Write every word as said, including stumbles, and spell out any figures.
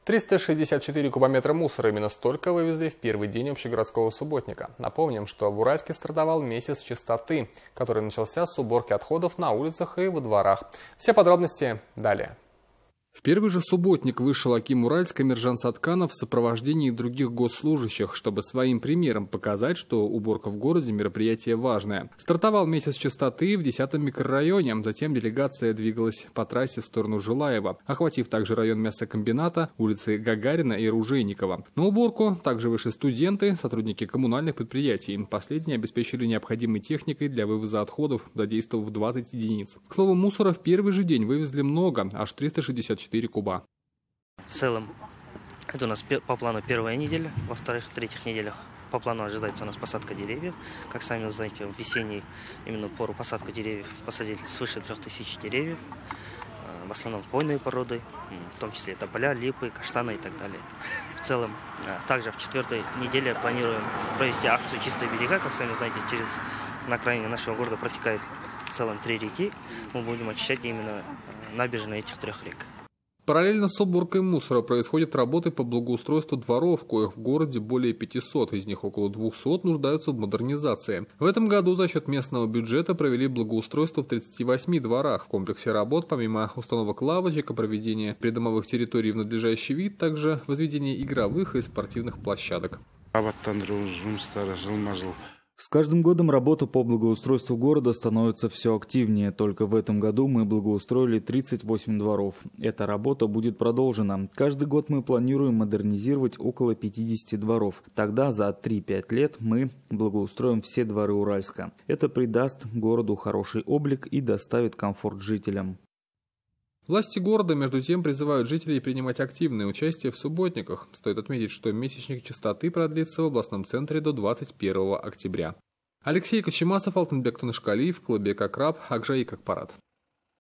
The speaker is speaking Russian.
триста шестьдесят четыре кубометра мусора, именно столько вывезли в первый день общегородского субботника. Напомним, что в Уральске стартовал месяц чистоты, который начался с уборки отходов на улицах и во дворах. Все подробности далее. В первый же субботник вышел аким Уральска Миржан Сатканов в сопровождении других госслужащих, чтобы своим примером показать, что уборка в городе – мероприятие важное. Стартовал месяц чистоты в десятом микрорайоне, затем делегация двигалась по трассе в сторону Жилаева, охватив также район мясокомбината, улицы Гагарина и Ружейникова. На уборку также вышли студенты, сотрудники коммунальных предприятий. Последние обеспечили необходимой техникой для вывоза отходов, задействовав двадцать единиц. К слову, мусора в первый же день вывезли много, аж триста шестьдесят четыре куба. В целом, это у нас по плану первая неделя, во вторых, третьих неделях по плану ожидается у нас посадка деревьев. Как сами знаете, в весенний именно пору посадка деревьев посадили свыше трех тысяч деревьев, в основном хвойные породы, в том числе тополя, липы, каштаны и так далее. В целом, также в четвертой неделе планируем провести акцию «Чистые берега». Как сами знаете, через на окраине нашего города протекает в целом три реки. Мы будем очищать именно набережные этих трех рек. Параллельно с уборкой мусора происходят работы по благоустройству дворов, коих в городе более пятисот, из них около двухсот нуждаются в модернизации. В этом году за счет местного бюджета провели благоустройство в тридцати восьми дворах. В комплексе работ, помимо установок лавочек и проведения придомовых территорий в надлежащий вид, также возведение игровых и спортивных площадок. С каждым годом работа по благоустройству города становится все активнее. Только в этом году мы благоустроили тридцать восемь дворов. Эта работа будет продолжена. Каждый год мы планируем модернизировать около пятидесяти дворов. Тогда за три-пять лет мы благоустроим все дворы Уральска. Это придаст городу хороший облик и доставит комфорт жителям. Власти города, между тем, призывают жителей принимать активное участие в субботниках. Стоит отметить, что месячник чистоты продлится в областном центре до двадцать первого октября. Алексей Кочемасов, Алтынбек Тунышкалиев, Клыбек Акраб, Акжаик Акпарат.